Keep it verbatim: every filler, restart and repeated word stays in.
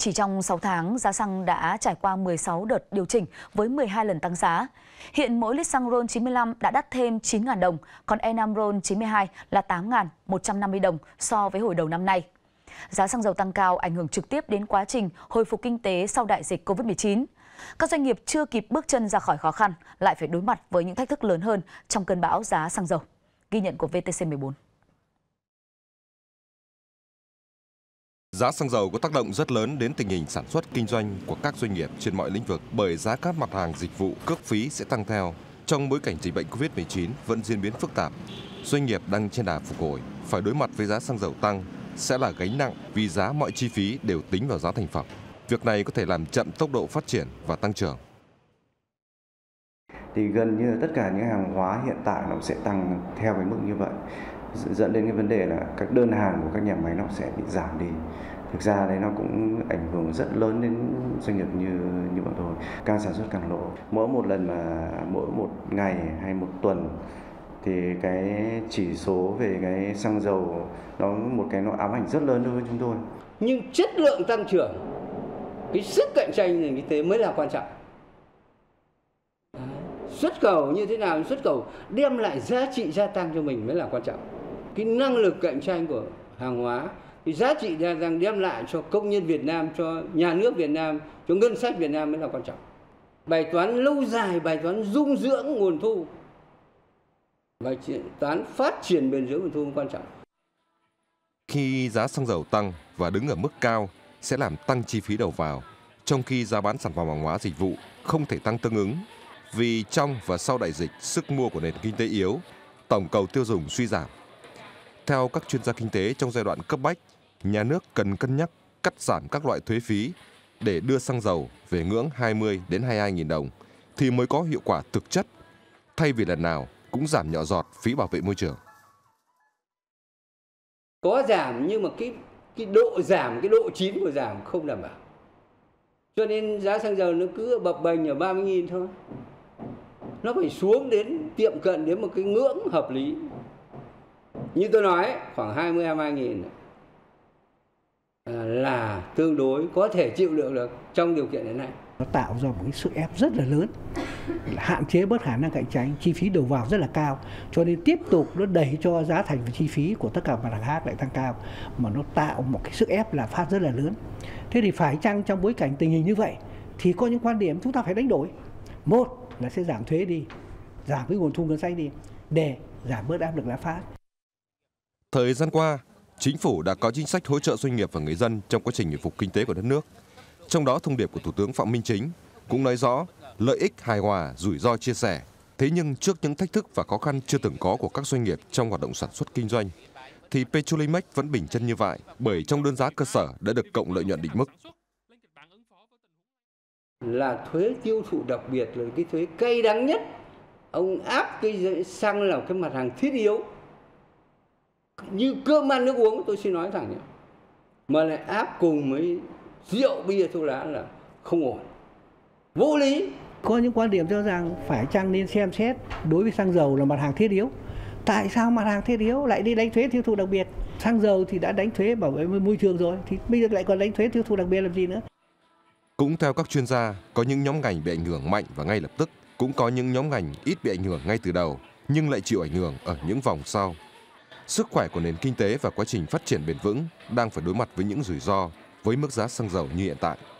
Chỉ trong sáu tháng, giá xăng đã trải qua mười sáu đợt điều chỉnh với mười hai lần tăng giá. Hiện mỗi lít xăng RON chín mươi lăm đã đắt thêm chín nghìn đồng, còn E năm RON chín mươi hai là tám nghìn một trăm năm mươi đồng so với hồi đầu năm nay. Giá xăng dầu tăng cao ảnh hưởng trực tiếp đến quá trình hồi phục kinh tế sau đại dịch Covid mười chín. Các doanh nghiệp chưa kịp bước chân ra khỏi khó khăn lại phải đối mặt với những thách thức lớn hơn trong cơn bão giá xăng dầu. Ghi nhận của vê tê xê mười bốn. Giá xăng dầu có tác động rất lớn đến tình hình sản xuất kinh doanh của các doanh nghiệp trên mọi lĩnh vực bởi giá các mặt hàng dịch vụ, cước phí sẽ tăng theo. Trong bối cảnh dịch bệnh Covid mười chín vẫn diễn biến phức tạp, doanh nghiệp đang trên đà phục hồi phải đối mặt với giá xăng dầu tăng sẽ là gánh nặng vì giá mọi chi phí đều tính vào giá thành phẩm. Việc này có thể làm chậm tốc độ phát triển và tăng trưởng. Thì gần như tất cả những hàng hóa hiện tại nó sẽ tăng theo cái mức như vậy, dẫn đến cái vấn đề là các đơn hàng của các nhà máy nó sẽ bị giảm đi. Thực ra đấy nó cũng ảnh hưởng rất lớn đến doanh nghiệp như như bọn tôi. Càng sản xuất càng lỗ. Mỗi một lần mà mỗi một ngày hay một tuần thì cái chỉ số về cái xăng dầu nó một cái nó ám ảnh rất lớn đối với chúng tôi. Nhưng chất lượng tăng trưởng, cái sức cạnh tranh nền kinh tế mới là quan trọng. Xuất khẩu như thế nào, xuất khẩu đem lại giá trị gia tăng cho mình mới là quan trọng. Cái năng lực cạnh tranh của hàng hóa, cái giá trị gia tăng đem lại cho công nhân Việt Nam, cho nhà nước Việt Nam, cho ngân sách Việt Nam mới là quan trọng. Bài toán lâu dài, bài toán dung dưỡng nguồn thu, bài toán phát triển bền vững nguồn thu quan trọng. Khi giá xăng dầu tăng và đứng ở mức cao sẽ làm tăng chi phí đầu vào, trong khi giá bán sản phẩm hàng hóa dịch vụ không thể tăng tương ứng. Vì trong và sau đại dịch, sức mua của nền kinh tế yếu, tổng cầu tiêu dùng suy giảm. Theo các chuyên gia kinh tế, trong giai đoạn cấp bách, nhà nước cần cân nhắc cắt giảm các loại thuế phí để đưa xăng dầu về ngưỡng hai mươi đến hai mươi hai nghìn đồng thì mới có hiệu quả thực chất, thay vì lần nào cũng giảm nhỏ giọt phí bảo vệ môi trường. Có giảm nhưng mà cái cái độ giảm, cái độ chín của giảm không đảm bảo. Cho nên giá xăng dầu nó cứ bập bềnh ở ba mươi nghìn thôi. Nó phải xuống đến tiệm cận đến một cái ngưỡng hợp lý. Như tôi nói, khoảng hai mươi đến hai mươi hai nghìn là tương đối có thể chịu đựng được trong điều kiện hiện nay. Nó tạo ra một cái sức ép rất là lớn, hạn chế bớt khả năng cạnh tranh, chi phí đầu vào rất là cao, cho nên tiếp tục nó đẩy cho giá thành và chi phí của tất cả mặt hàng khác lại tăng cao, mà nó tạo một cái sức ép lạm phát rất là lớn. Thế thì phải chăng trong bối cảnh tình hình như vậy thì có những quan điểm chúng ta phải đánh đổi. Một là sẽ giảm thuế đi, giảm cái nguồn thu ngân sách đi để giảm bớt áp lực lạm phát. Thời gian qua, chính phủ đã có chính sách hỗ trợ doanh nghiệp và người dân trong quá trình hồi phục kinh tế của đất nước. Trong đó, thông điệp của Thủ tướng Phạm Minh Chính cũng nói rõ lợi ích hài hòa, rủi ro chia sẻ. Thế nhưng trước những thách thức và khó khăn chưa từng có của các doanh nghiệp trong hoạt động sản xuất kinh doanh, thì Petrolimex vẫn bình chân như vậy bởi trong đơn giá cơ sở đã được cộng lợi nhuận định mức. Là thuế tiêu thụ đặc biệt là cái thuế cay đắng nhất. Ông áp cái xăng là cái mặt hàng thiết yếu. Như cơm ăn nước uống, tôi xin nói thẳng nhé. Mà lại áp cùng với rượu bia thuốc lá là không ổn, vô lý. Có những quan điểm cho rằng phải chăng nên xem xét đối với xăng dầu là mặt hàng thiết yếu. Tại sao mặt hàng thiết yếu lại đi đánh thuế tiêu thụ đặc biệt? Xăng dầu thì đã đánh thuế bảo vệ môi trường rồi, thì bây giờ lại còn đánh thuế tiêu thụ đặc biệt làm gì nữa? Cũng theo các chuyên gia, có những nhóm ngành bị ảnh hưởng mạnh và ngay lập tức, cũng có những nhóm ngành ít bị ảnh hưởng ngay từ đầu nhưng lại chịu ảnh hưởng ở những vòng sau. Sức khỏe của nền kinh tế và quá trình phát triển bền vững đang phải đối mặt với những rủi ro với mức giá xăng dầu như hiện tại.